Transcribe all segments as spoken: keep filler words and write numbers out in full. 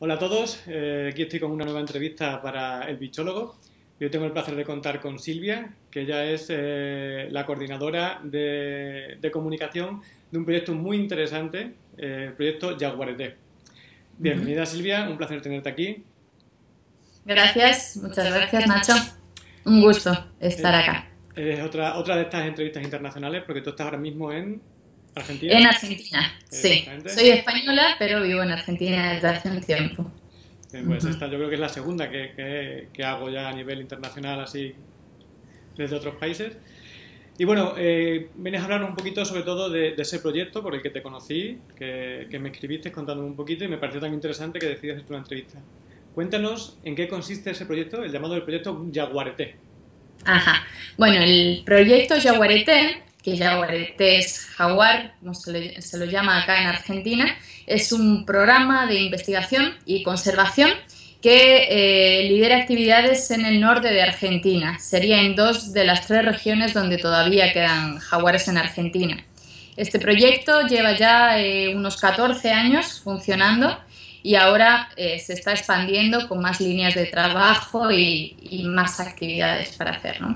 Hola a todos, eh, aquí estoy con una nueva entrevista para El Bichólogo. Yo tengo el placer de contar con Silvia, que ella es eh, la coordinadora de, de comunicación de un proyecto muy interesante, eh, el proyecto Jaguareté. Bienvenida, Silvia, un placer tenerte aquí. Gracias, muchas gracias, Nacho. Un gusto estar acá. Es otra, otra de estas entrevistas internacionales, porque tú estás ahora mismo en Argentina. En Argentina, sí. Soy española, pero vivo en Argentina desde hace un tiempo. Bien, pues esta yo creo que es la segunda que, que, que hago ya a nivel internacional, así, desde otros países. Y bueno, eh, vienes a hablar un poquito sobre todo de, de ese proyecto por el que te conocí, que, que me escribiste contándome un poquito y me pareció tan interesante que decidí hacerte una entrevista. Cuéntanos en qué consiste ese proyecto, el llamado el proyecto Jaguareté. Ajá. Bueno, el proyecto Jaguareté, que Jaguareté es jaguar, como se, le, se lo llama acá en Argentina, es un programa de investigación y conservación que eh, lidera actividades en el norte de Argentina. Sería en dos de las tres regiones donde todavía quedan jaguares en Argentina. Este proyecto lleva ya eh, unos catorce años funcionando y ahora eh, se está expandiendo con más líneas de trabajo y, y más actividades para hacer, ¿no?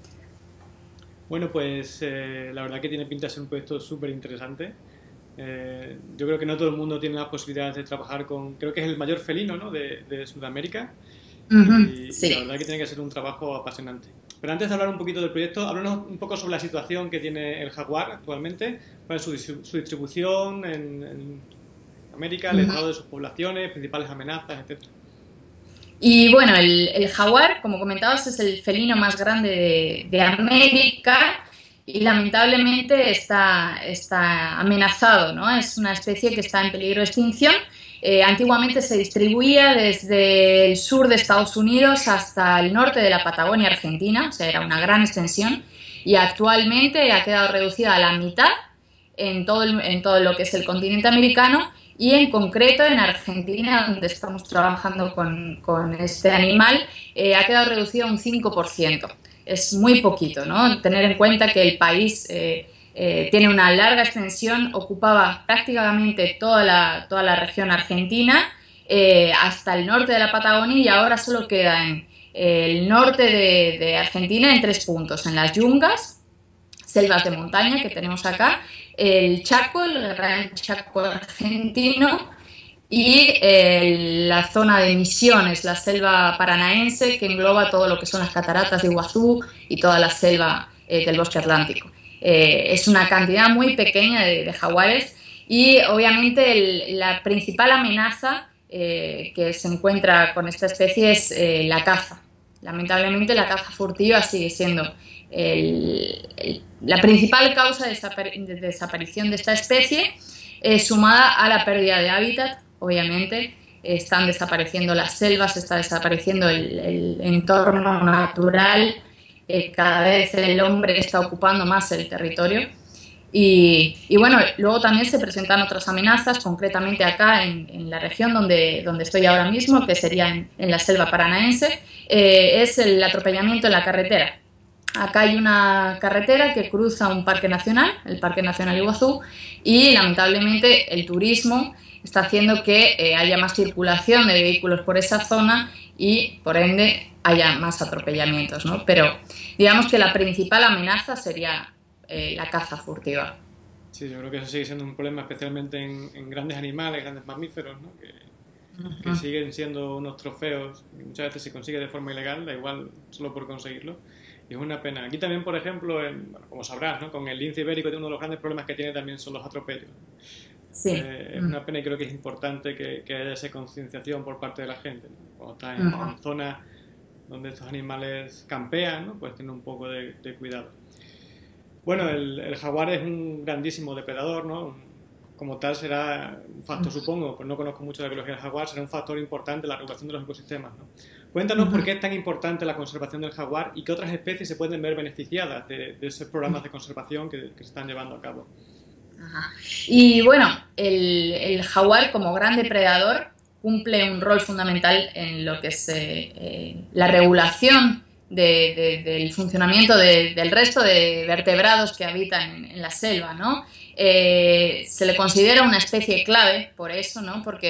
Bueno, pues eh, la verdad que tiene pinta de ser un proyecto súper interesante. Eh, yo creo que no todo el mundo tiene las posibilidades de trabajar con, creo que es el mayor felino, ¿no?, de, de Sudamérica. Uh-huh, y, sí. y la verdad que tiene que ser un trabajo apasionante. Pero antes de hablar un poquito del proyecto, háblanos un poco sobre la situación que tiene el jaguar actualmente, cuál es su, su distribución en, en América, el Uh-huh. estado de sus poblaciones, principales amenazas, etcétera. Y bueno, el, el jaguar, como comentabas, es el felino más grande de, de América y lamentablemente está, está amenazado, ¿no? Es una especie que está en peligro de extinción. Eh, antiguamente se distribuía desde el sur de Estados Unidos hasta el norte de la Patagonia Argentina, o sea, era una gran extensión, y actualmente ha quedado reducida a la mitad en todo, el, en todo lo que es el continente americano. Y en concreto en Argentina, donde estamos trabajando con, con este animal, eh, ha quedado reducido a un cinco por ciento. Es muy poquito, ¿no? Tener en cuenta que el país eh, eh, tiene una larga extensión, ocupaba prácticamente toda la, toda la región argentina, eh, hasta el norte de la Patagonia, y ahora solo queda en el norte de, de Argentina en tres puntos, en las yungas, selvas de montaña que tenemos acá, el Chaco, el Gran Chaco argentino, y eh, la zona de Misiones, la selva paranaense, que engloba todo lo que son las cataratas de Iguazú y toda la selva eh, del bosque atlántico. Eh, es una cantidad muy pequeña de, de jaguares y obviamente el, la principal amenaza eh, que se encuentra con esta especie es eh, la caza. Lamentablemente la caza furtiva sigue siendo el, el, la principal causa de, desapar de desaparición de esta especie, eh, sumada a la pérdida de hábitat. Obviamente eh, están desapareciendo las selvas, está desapareciendo el, el entorno natural, eh, cada vez el hombre está ocupando más el territorio. Y, y bueno, luego también se presentan otras amenazas, concretamente acá en, en la región donde, donde estoy ahora mismo, que sería en, en la selva paranaense, eh, es el atropellamiento en la carretera. Acá hay una carretera que cruza un parque nacional, el Parque Nacional Iguazú, y lamentablemente el turismo está haciendo que eh, haya más circulación de vehículos por esa zona y por ende haya más atropellamientos, ¿no? Pero digamos que la principal amenaza sería eh, la caza furtiva. Sí, yo creo que eso sigue siendo un problema, especialmente en, en grandes animales, grandes mamíferos, ¿no? Que, uh-huh. que siguen siendo unos trofeos y muchas veces se consigue de forma ilegal, da igual solo por conseguirlo. Y es una pena. Aquí también, por ejemplo, en, bueno, como sabrás, ¿no?, con el lince ibérico, uno de los grandes problemas que tiene también son los atropellos. Sí. Eh, es una pena y creo que es importante que, que haya esa concienciación por parte de la gente, ¿no? Cuando estás en, uh-huh. en zonas donde estos animales campean, ¿no?, pues tener un poco de, de cuidado. Bueno, el, el jaguar es un grandísimo depredador, ¿no? Como tal será un factor, uh-huh. supongo, pues no conozco mucho de la biología del jaguar, será un factor importante en la regulación de los ecosistemas, ¿no? Cuéntanos uh-huh. por qué es tan importante la conservación del jaguar y qué otras especies se pueden ver beneficiadas de, de esos programas de conservación que, que se están llevando a cabo. Ajá. Y bueno, el, el jaguar como gran depredador cumple un rol fundamental en lo que es eh, eh, la regulación de, de, del funcionamiento de, del resto de vertebrados que habitan en, en la selva, ¿no? Eh, se le considera una especie clave por eso, ¿no? Porque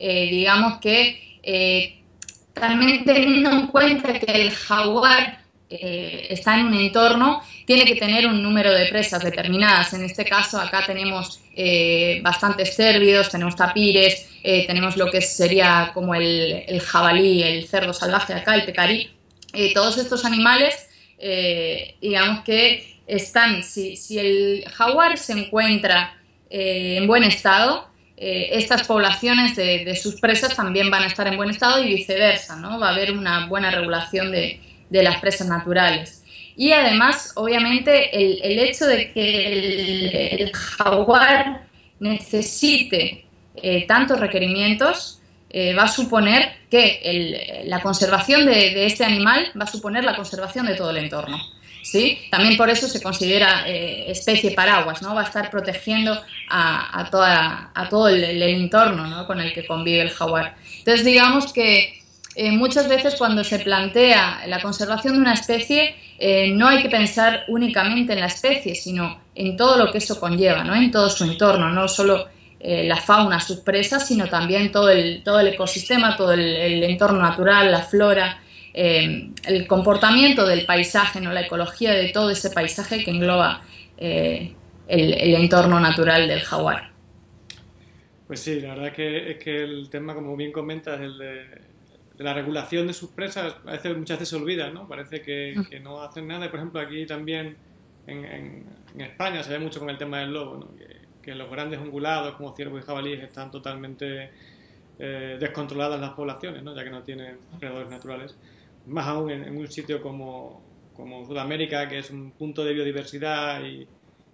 eh, digamos que eh, también teniendo en cuenta que el jaguar eh, está en un entorno, tiene que tener un número de presas determinadas. En este caso acá tenemos eh, bastantes cérvidos, tenemos tapires, eh, tenemos lo que sería como el, el jabalí, el cerdo salvaje acá, el pecarí. Eh, todos estos animales, eh, digamos que están, si, si el jaguar se encuentra eh, en buen estado, eh, estas poblaciones de, de sus presas también van a estar en buen estado y viceversa, ¿no? Va a haber una buena regulación de, de las presas naturales. Y además, obviamente, el, el hecho de que el, el jaguar necesite eh, tantos requerimientos eh, va a suponer que el, la conservación de, de este animal va a suponer la conservación de todo el entorno. ¿Sí? También por eso se considera eh, especie paraguas, ¿no? Va a estar protegiendo a, a, toda, a todo el, el entorno, ¿no? Con el que convive el jaguar. Entonces, digamos que eh, muchas veces cuando se plantea la conservación de una especie, eh, no hay que pensar únicamente en la especie, sino en todo lo que eso conlleva, ¿no? En todo su entorno, no solo eh, la fauna, sus presas, sino también todo el, todo el ecosistema, todo el, el entorno natural, la flora. Eh, el comportamiento del paisaje, ¿no? La ecología de todo ese paisaje que engloba eh, el, el entorno natural del jaguar. Pues sí, la verdad es que, es que el tema, como bien comentas, el de, de la regulación de sus presas, a veces, muchas veces se olvida, ¿no? Parece que, que no hacen nada. Y, por ejemplo, aquí también en, en, en España se ve mucho con el tema del lobo, ¿no? Que, que los grandes ungulados como ciervos y jabalíes están totalmente eh, descontroladas las poblaciones, ¿no? Ya que no tienen predadores naturales. Más aún en, en un sitio como, como Sudamérica, que es un punto de biodiversidad y,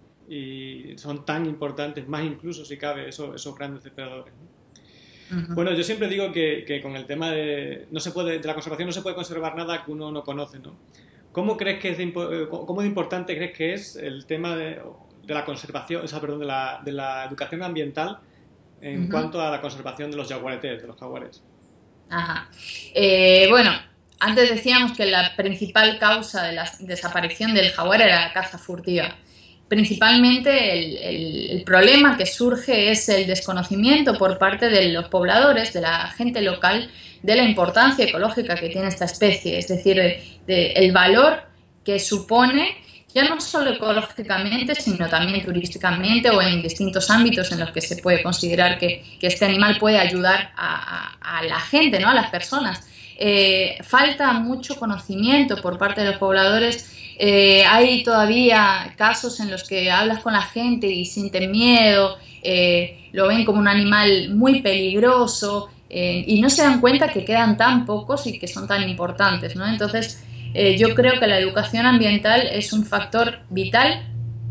y son tan importantes, más incluso si cabe, esos, esos grandes depredadores, ¿no? Uh-huh. Bueno, yo siempre digo que, que con el tema de, no se puede, de la conservación no se puede conservar nada que uno no conoce, ¿no? ¿Cómo crees que es de, cómo de importante crees que es el tema de, de la conservación, o sea, perdón, de la, de la educación ambiental en uh-huh. cuanto a la conservación de los jaguaretes, de los jaguares? Ajá. Eh, bueno, antes decíamos que la principal causa de la desaparición del jaguar era la caza furtiva. Principalmente el, el, el problema que surge es el desconocimiento por parte de los pobladores, de la gente local, de la importancia ecológica que tiene esta especie, es decir, de, de el valor que supone, ya no solo ecológicamente, sino también turísticamente o en distintos ámbitos en los que se puede considerar que, que este animal puede ayudar a, a, a la gente, ¿no? A las personas. Eh, falta mucho conocimiento por parte de los pobladores. Eh, hay todavía casos en los que hablas con la gente y sienten miedo, eh, lo ven como un animal muy peligroso eh, y no se dan cuenta que quedan tan pocos y que son tan importantes, ¿no? Entonces, eh, yo creo que la educación ambiental es un factor vital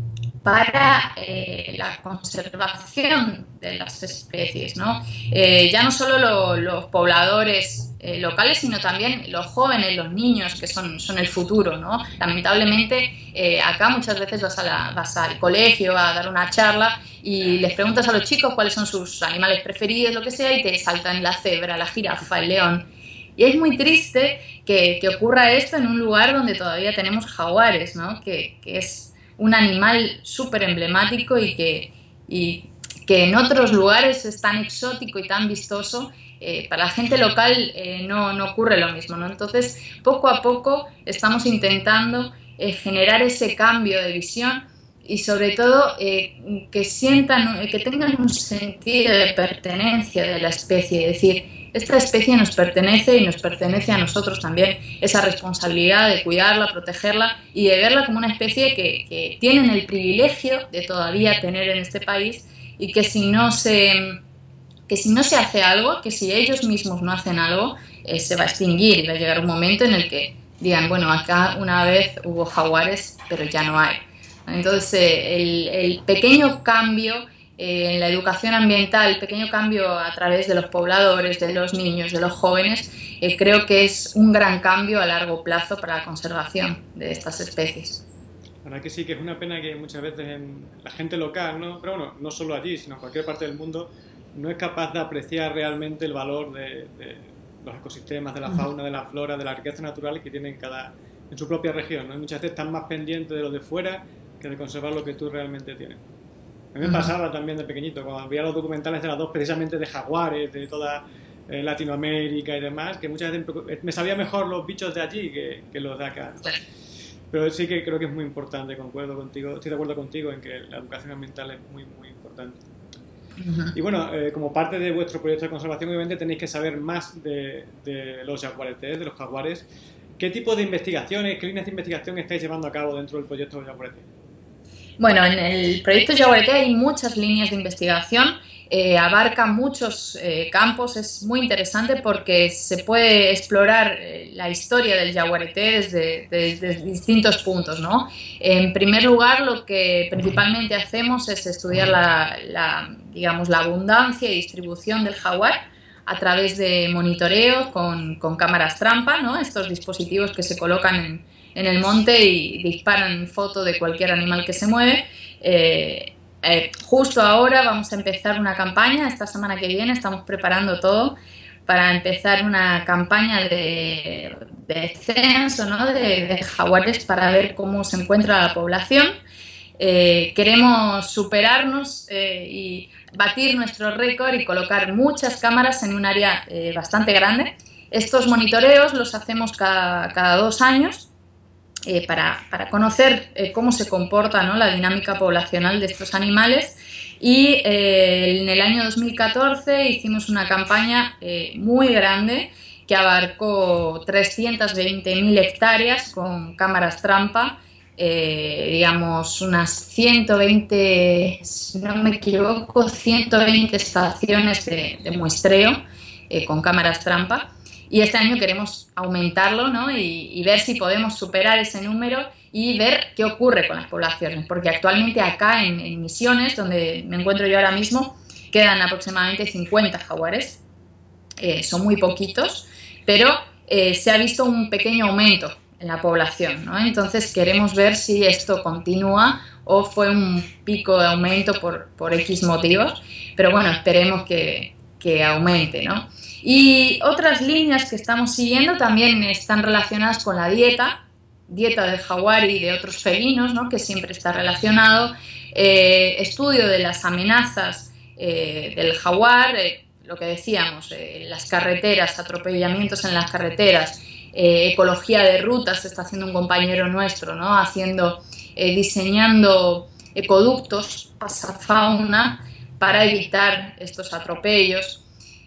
para eh, la conservación de las especies, ¿no? Eh, ya no solo lo, los pobladores eh, locales, sino también los jóvenes, los niños, que son, son el futuro, ¿no? Lamentablemente, eh, acá muchas veces vas, a la, vas al colegio a dar una charla y les preguntas a los chicos cuáles son sus animales preferidos, lo que sea, y te saltan la cebra, la jirafa, el león. Y es muy triste que, que ocurra esto en un lugar donde todavía tenemos jaguares, ¿no? Que, que es un animal súper emblemático y que, y que en otros lugares es tan exótico y tan vistoso, eh, para la gente local eh, no, no ocurre lo mismo, ¿no? Entonces, poco a poco estamos intentando eh, generar ese cambio de visión y sobre todo eh, que sientan, que tengan un sentido de pertenencia de la especie, es decir, esta especie nos pertenece y nos pertenece a nosotros también, esa responsabilidad de cuidarla, protegerla y de verla como una especie que, que tienen el privilegio de todavía tener en este país y que si no se, que si no se hace algo, que si ellos mismos no hacen algo, eh, se va a extinguir y va a llegar un momento en el que digan, bueno, acá una vez hubo jaguares, pero ya no hay. Entonces, eh, el, el pequeño cambio Eh, en la educación ambiental, el pequeño cambio a través de los pobladores, de los niños, de los jóvenes, eh, creo que es un gran cambio a largo plazo para la conservación de estas especies. La verdad que sí, que es una pena que muchas veces en la gente local, ¿no? Pero bueno, no solo allí, sino en cualquier parte del mundo, no es capaz de apreciar realmente el valor de, de los ecosistemas, de la fauna, de la flora, de la riqueza natural que tienen cada, en su propia región, ¿no? Y muchas veces están más pendientes de lo de fuera que de conservar lo que tú realmente tienes. A mí me pasaba también de pequeñito, cuando veía los documentales de las dos, precisamente de jaguares, de toda eh, Latinoamérica y demás, que muchas veces me sabía mejor los bichos de allí que, que los de acá, ¿no? Pero sí que creo que es muy importante, concuerdo contigo, estoy de acuerdo contigo en que la educación ambiental es muy, muy importante. Uh-huh. Y bueno, eh, como parte de vuestro proyecto de conservación, obviamente tenéis que saber más de, de los jaguaretés, de los jaguares. ¿Qué tipo de investigaciones, qué líneas de investigación estáis llevando a cabo dentro del proyecto Jaguareté? Bueno, en el proyecto Jaguareté hay muchas líneas de investigación, eh, abarca muchos eh, campos, es muy interesante porque se puede explorar eh, la historia del jaguareté desde, desde distintos puntos, ¿no? En primer lugar, lo que principalmente hacemos es estudiar la, la, digamos, la abundancia y distribución del jaguar a través de monitoreo con, con cámaras trampa, ¿no? Estos dispositivos que se colocan en, en el monte y disparan foto de cualquier animal que se mueve. Eh, eh, justo ahora vamos a empezar una campaña, esta semana que viene estamos preparando todo para empezar una campaña de, de censo, ¿no? de, de jaguares para ver cómo se encuentra la población. Eh, queremos superarnos eh, y batir nuestro récord y colocar muchas cámaras en un área eh, bastante grande. Estos monitoreos los hacemos cada, cada dos años eh, para, para conocer eh, cómo se comporta, ¿no? la dinámica poblacional de estos animales. Y eh, en el año dos mil catorce hicimos una campaña eh, muy grande que abarcó trescientas veinte mil hectáreas con cámaras trampa. Eh, digamos unas ciento veinte, si no me equivoco, ciento veinte estaciones de, de muestreo eh, con cámaras trampa, y este año queremos aumentarlo, ¿no? y, y ver si podemos superar ese número y ver qué ocurre con las poblaciones, porque actualmente acá en, en Misiones, donde me encuentro yo ahora mismo, quedan aproximadamente cincuenta jaguares, eh, son muy poquitos, pero eh, se ha visto un pequeño aumento en la población, ¿no? Entonces queremos ver si esto continúa o fue un pico de aumento por, por X motivos, pero bueno, esperemos que, que aumente, ¿no? Y otras líneas que estamos siguiendo también están relacionadas con la dieta, dieta del jaguar y de otros felinos, ¿no? Que siempre está relacionado, eh, estudio de las amenazas eh, del jaguar, eh, lo que decíamos, eh, las carreteras, atropellamientos en las carreteras, Eh, ecología de rutas, está haciendo un compañero nuestro, ¿no? Haciendo, eh, diseñando ecoductos, pasafauna, para evitar estos atropellos.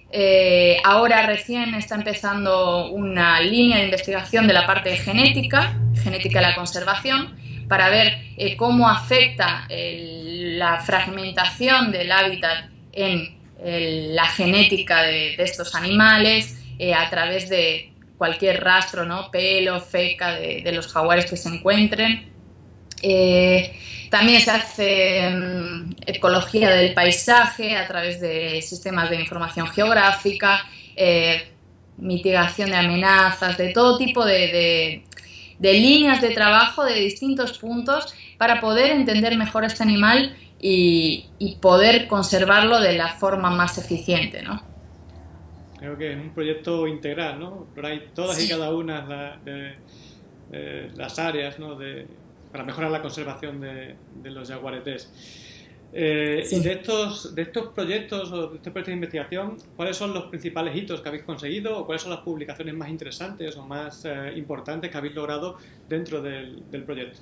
Eh, ahora recién está empezando una línea de investigación de la parte de genética, genética de la conservación, para ver eh, cómo afecta el, la fragmentación del hábitat en el, la genética de, de estos animales eh, a través de cualquier rastro, ¿no? Pelo, feca de, de los jaguares que se encuentren. Eh, también se hace um, ecología del paisaje a través de sistemas de información geográfica, eh, mitigación de amenazas, de todo tipo de, de, de líneas de trabajo de distintos puntos para poder entender mejor a este animal y, y poder conservarlo de la forma más eficiente, ¿no? Creo que es un proyecto integral, ¿no? Pero hay todas sí. y cada una de, de, de las áreas, ¿no? de, para mejorar la conservación de, de los jaguaretés. Eh, sí. Y de estos, de estos proyectos o de este proyecto de investigación, ¿cuáles son los principales hitos que habéis conseguido o cuáles son las publicaciones más interesantes o más eh, importantes que habéis logrado dentro del, del proyecto?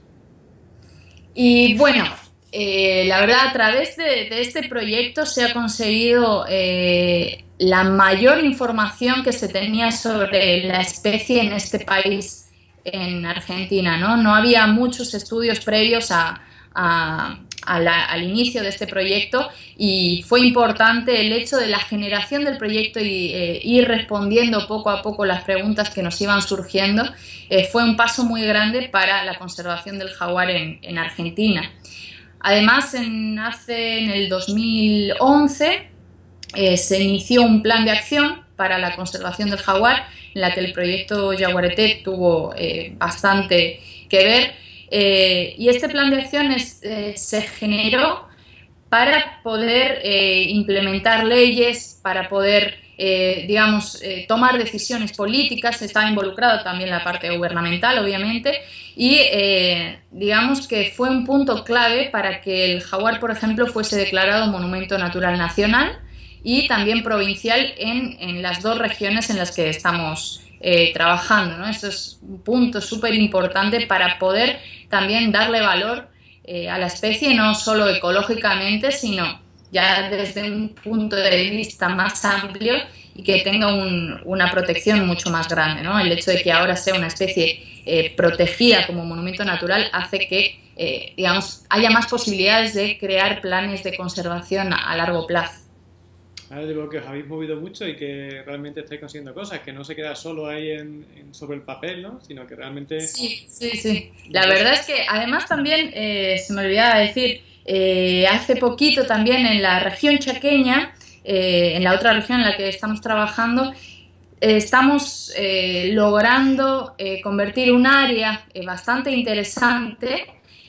Y bueno, eh, la verdad, a través de, de este proyecto se ha conseguido eh, la mayor información que se tenía sobre la especie en este país, en Argentina, ¿no? No había muchos estudios previos a, a, a la, al inicio de este proyecto y fue importante el hecho de la generación del proyecto y eh, ir respondiendo poco a poco las preguntas que nos iban surgiendo. Eh, fue un paso muy grande para la conservación del jaguar en, en Argentina. Además, en, hace, en el dos mil once eh, se inició un plan de acción para la conservación del jaguar, en la que el proyecto Jaguareté tuvo eh, bastante que ver. Eh, y este plan de acción es, eh, se generó para poder eh, implementar leyes, para poder eh, digamos, eh, tomar decisiones políticas, estaba involucrado también la parte gubernamental, obviamente, y eh, digamos que fue un punto clave para que el jaguar, por ejemplo, fuese declarado Monumento Natural Nacional y también provincial en, en las dos regiones en las que estamos eh, trabajando, ¿no? Esto es un punto súper importante para poder también darle valor eh, a la especie, no solo ecológicamente, sino ya desde un punto de vista más amplio y que tenga un, una protección mucho más grande, ¿no? El hecho de que ahora sea una especie eh, protegida como monumento natural hace que, eh, digamos, haya más posibilidades de crear planes de conservación a, a largo plazo. Ahora digo que os habéis movido mucho y que realmente estáis consiguiendo cosas, que no se queda solo ahí en, en sobre el papel, ¿no? Sino que realmente... Sí, sí, sí. La verdad es que además también, eh, se me olvidaba decir, eh, hace poquito también en la región chaqueña, eh, en la otra región en la que estamos trabajando, eh, estamos eh, logrando eh, convertir un área eh, bastante interesante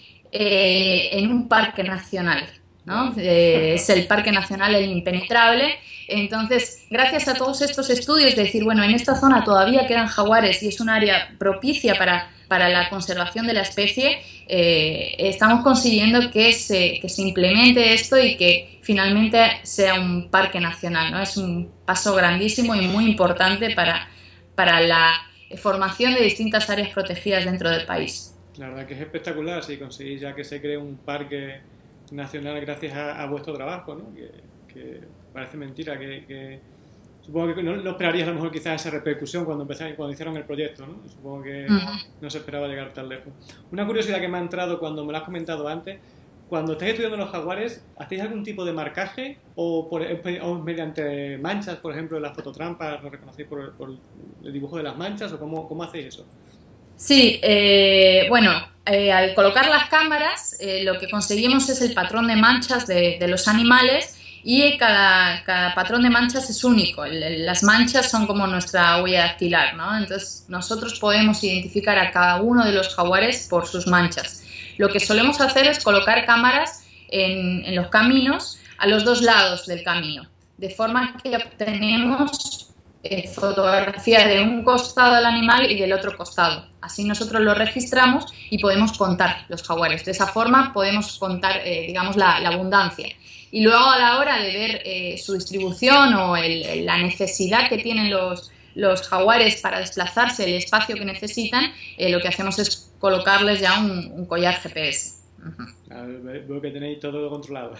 eh, en un parque nacional, ¿no? Eh, es el Parque Nacional El Impenetrable. Entonces, gracias a todos estos estudios de decir, bueno, en esta zona todavía quedan jaguares y es un área propicia para, para la conservación de la especie, eh, estamos consiguiendo que se, que se implemente esto y que finalmente sea un parque nacional, ¿no? Es un paso grandísimo y muy importante para, para la formación de distintas áreas protegidas dentro del país. La verdad que es espectacular si conseguís ya que se cree un parque nacional gracias a, a vuestro trabajo, ¿no? Que, que parece mentira que, que supongo que no, no esperarías a lo mejor quizás esa repercusión cuando empezaron, cuando hicieron el proyecto, ¿no? Supongo que uh-huh. no se esperaba llegar tan lejos. Una curiosidad que me ha entrado cuando me lo has comentado antes, cuando estáis estudiando los jaguares, ¿hacéis algún tipo de marcaje o, por, o mediante manchas, por ejemplo, en las fototrampas, lo reconocéis por, por el dibujo de las manchas o cómo, cómo hacéis eso? Sí, eh, bueno, eh, al colocar las cámaras eh, lo que conseguimos es el patrón de manchas de, de los animales y cada, cada patrón de manchas es único. El, las manchas son como nuestra huella dactilar, ¿no? Entonces nosotros podemos identificar a cada uno de los jaguares por sus manchas. Lo que solemos hacer es colocar cámaras en, en los caminos a los dos lados del camino, de forma que obtenemos Eh, fotografía de un costado del animal y del otro costado. Así nosotros lo registramos y podemos contar los jaguares. De esa forma podemos contar, eh, digamos, la, la abundancia. Y luego a la hora de ver eh, su distribución o el, la necesidad que tienen los, los jaguares para desplazarse, el espacio que necesitan, eh, lo que hacemos es colocarles ya un, un collar G P S. Uh-huh. Veo que tenéis todo controlado.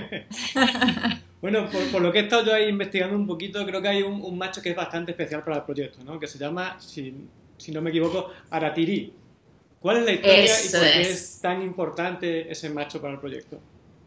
Bueno, por, por lo que he estado yo ahí investigando un poquito, creo que hay un, un macho que es bastante especial para el proyecto, ¿no? Que se llama, si, si no me equivoco, Aratiri. ¿Cuál es la historia Eso y por qué es. es tan importante ese macho para el proyecto?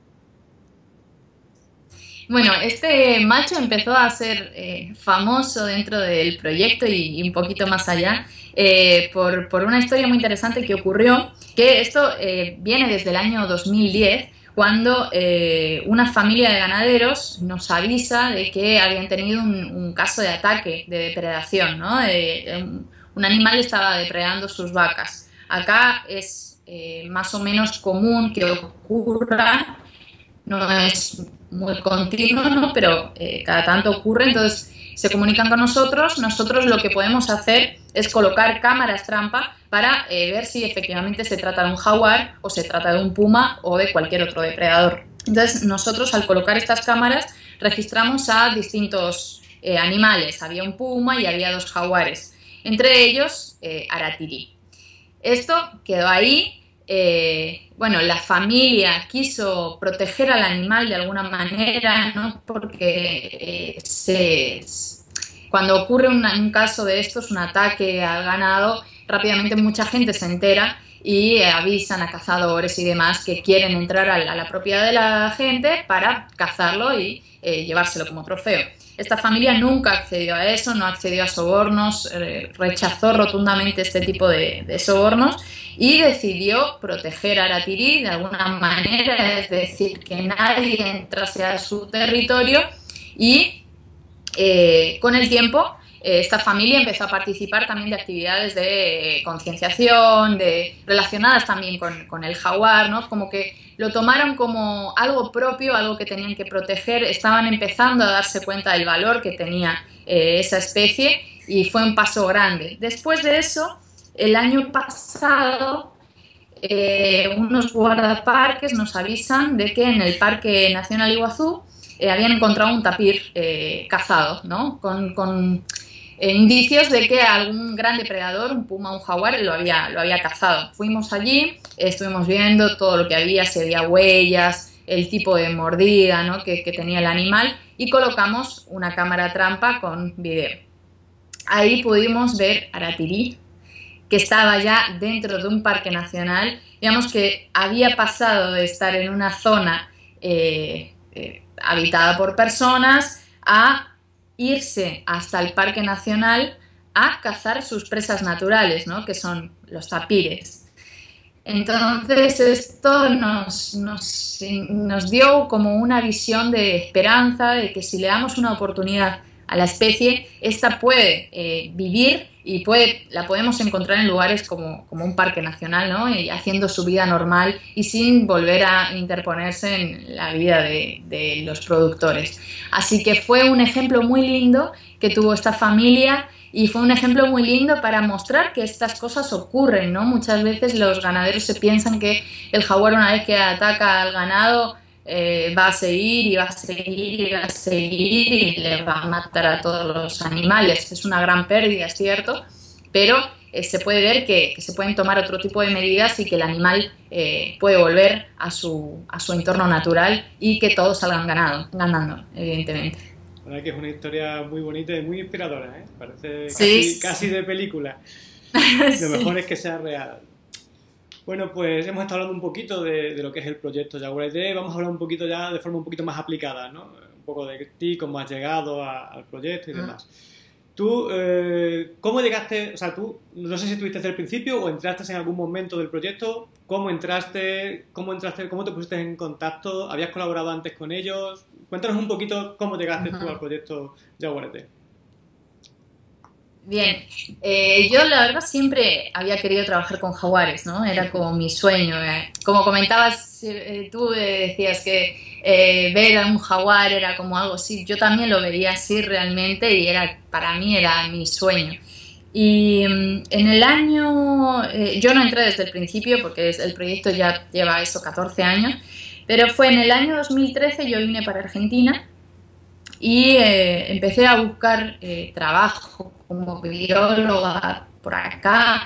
Bueno, este macho empezó a ser eh, famoso dentro del proyecto y, y un poquito más allá eh, por, por una historia muy interesante que ocurrió, que esto eh, viene desde el año dos mil diez, cuando eh, una familia de ganaderos nos avisa de que habían tenido un, un caso de ataque, de depredación, ¿no? De, de un, un animal estaba depredando sus vacas. Acá es eh, más o menos común que ocurra, no es muy continuo, ¿no? Pero eh, cada tanto ocurre, entonces se comunican con nosotros, nosotros lo que podemos hacer es colocar cámaras trampa para eh, ver si efectivamente se trata de un jaguar o se trata de un puma o de cualquier otro depredador. Entonces nosotros al colocar estas cámaras registramos a distintos eh, animales, había un puma y había dos jaguares, entre ellos eh, Aratiri. Esto quedó ahí. Eh, bueno, la familia quiso proteger al animal de alguna manera, ¿no? Porque eh, se, cuando ocurre un, un caso de estos, un ataque al ganado, rápidamente mucha gente se entera y eh, avisan a cazadores y demás que quieren entrar a la, a la propiedad de la gente para cazarlo y eh, llevárselo como trofeo. Esta familia nunca accedió a eso, no accedió a sobornos, eh, rechazó rotundamente este tipo de, de sobornos y decidió proteger a Aratiri de alguna manera, es decir, que nadie entrase a su territorio y eh, con el tiempo eh, esta familia empezó a participar también de actividades de eh, concienciación, de, relacionadas también con, con el jaguar, ¿no? Como que lo tomaron como algo propio, algo que tenían que proteger, estaban empezando a darse cuenta del valor que tenía eh, esa especie y fue un paso grande. Después de eso, el año pasado, eh, unos guardaparques nos avisan de que en el Parque Nacional Iguazú eh, habían encontrado un tapir eh, cazado, ¿no? Con, con eh, indicios de que algún gran depredador, un puma, un jaguar, lo había, lo había cazado. Fuimos allí, estuvimos viendo todo lo que había, si había huellas, el tipo de mordida, ¿no? que, que tenía el animal, y colocamos una cámara trampa con video. Ahí pudimos ver Aratirí, que estaba ya dentro de un parque nacional, digamos que había pasado de estar en una zona eh, eh, habitada por personas a irse hasta el parque nacional a cazar sus presas naturales, ¿no? Que son los tapires. Entonces esto nos, nos, nos dio como una visión de esperanza, de que si le damos una oportunidad a la especie, esta puede eh, vivir y puede, la podemos encontrar en lugares como, como un parque nacional, ¿no? Y haciendo su vida normal y sin volver a interponerse en la vida de, de los productores. Así que fue un ejemplo muy lindo que tuvo esta familia y fue un ejemplo muy lindo para mostrar que estas cosas ocurren, ¿no? Muchas veces los ganaderos se piensan que el jaguar, una vez que ataca al ganado, Eh, va a seguir y va a seguir y va a seguir y le va a matar a todos los animales. Es una gran pérdida, es cierto, pero eh, se puede ver que, que se pueden tomar otro tipo de medidas y que el animal eh, puede volver a su, a su entorno natural y que todos salgan ganado, ganando, evidentemente. La verdad que es una historia muy bonita y muy inspiradora, ¿eh? Parece Sí, casi, casi de película. sí. Lo mejor es que sea real. Bueno, pues hemos estado hablando un poquito de, de lo que es el proyecto Jaguar I D. Vamos a hablar un poquito ya de forma un poquito más aplicada, ¿no? Un poco de ti, cómo has llegado a, al proyecto y demás. Tú, eh, ¿cómo llegaste? O sea, tú, no sé si estuviste desde el principio o entraste en algún momento del proyecto. ¿Cómo entraste? ¿Cómo entraste? ¿Cómo te pusiste en contacto? ¿Habías colaborado antes con ellos? Cuéntanos un poquito cómo llegaste uh-huh. tú al proyecto Jaguar I D. Bien, eh, yo la verdad siempre había querido trabajar con jaguares, ¿no? Era como mi sueño. Eh. Como comentabas, eh, tú eh, decías que eh, ver a un jaguar era como algo así. Yo también lo veía así realmente y era, para mí era mi sueño. Y um, en el año, eh, yo no entré desde el principio porque el proyecto ya lleva eso catorce años, pero fue en el año dos mil trece yo vine para Argentina y eh, empecé a buscar eh, trabajo como bióloga por acá,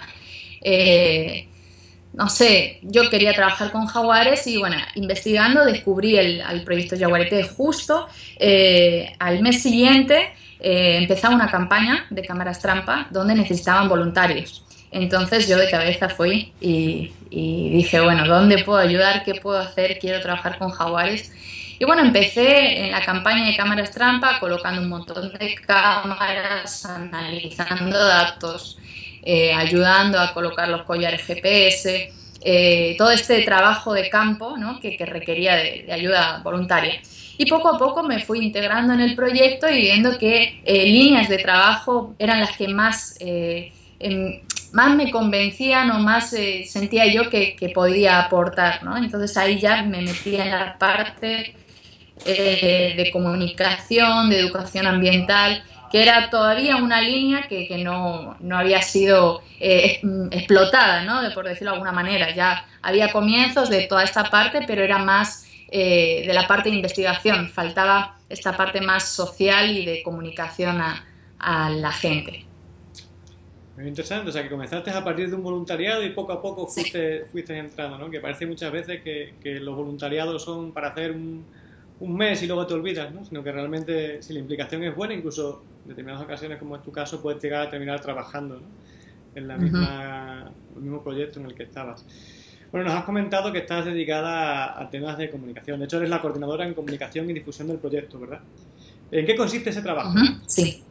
eh, no sé, yo quería trabajar con jaguares y bueno, investigando descubrí el, el proyecto Jaguar I D. Justo eh, al mes siguiente eh, empezaba una campaña de cámaras trampa donde necesitaban voluntarios. Entonces yo de cabeza fui y, y dije, bueno, ¿dónde puedo ayudar? ¿Qué puedo hacer? Quiero trabajar con jaguares. Y bueno, empecé en la campaña de cámaras trampa colocando un montón de cámaras, analizando datos, eh, ayudando a colocar los collares G P S, eh, todo este trabajo de campo, ¿no? que, que requería de, de ayuda voluntaria. Y poco a poco me fui integrando en el proyecto y viendo que eh, líneas de trabajo eran las que más, eh, en, más me convencían o más eh, sentía yo que, que podía aportar, ¿no? Entonces ahí ya me metí en la parte Eh, de comunicación, de educación ambiental, que era todavía una línea que, que no, no había sido eh, explotada, ¿no? De, por decirlo de alguna manera. Ya había comienzos de toda esta parte, pero era más eh, de la parte de investigación. Faltaba esta parte más social y de comunicación a, a la gente. Muy interesante, o sea que comenzaste a partir de un voluntariado y poco a poco fuiste, sí. fuiste entrando, ¿no? Que parece muchas veces que, que los voluntariados son para hacer un un mes y luego te olvidas, ¿no? Sino que realmente si la implicación es buena, incluso en determinadas ocasiones, como es tu caso, puedes llegar a terminar trabajando, ¿no? En la misma, uh-huh. el mismo proyecto en el que estabas. Bueno, nos has comentado que estás dedicada a, a temas de comunicación. De hecho, eres la coordinadora en comunicación y difusión del proyecto, ¿verdad? ¿En qué consiste ese trabajo? Uh-huh. Sí.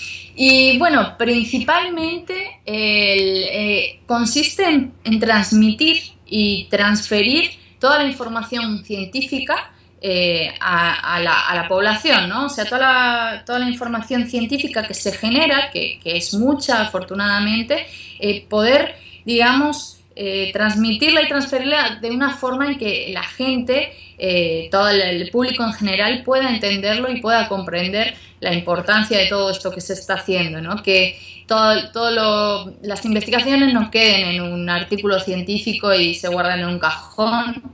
Y bueno, principalmente el, eh, consiste en, en transmitir y transferir toda la información científica Eh, a, a, la, a la población, ¿no? O sea, toda la, toda la información científica que se genera, que, que es mucha afortunadamente, eh, poder, digamos, eh, transmitirla y transferirla de una forma en que la gente, eh, todo el, el público en general, pueda entenderlo y pueda comprender la importancia de todo esto que se está haciendo, ¿no? Que todo, todo lo, las investigaciones no queden en un artículo científico y se guarden en un cajón,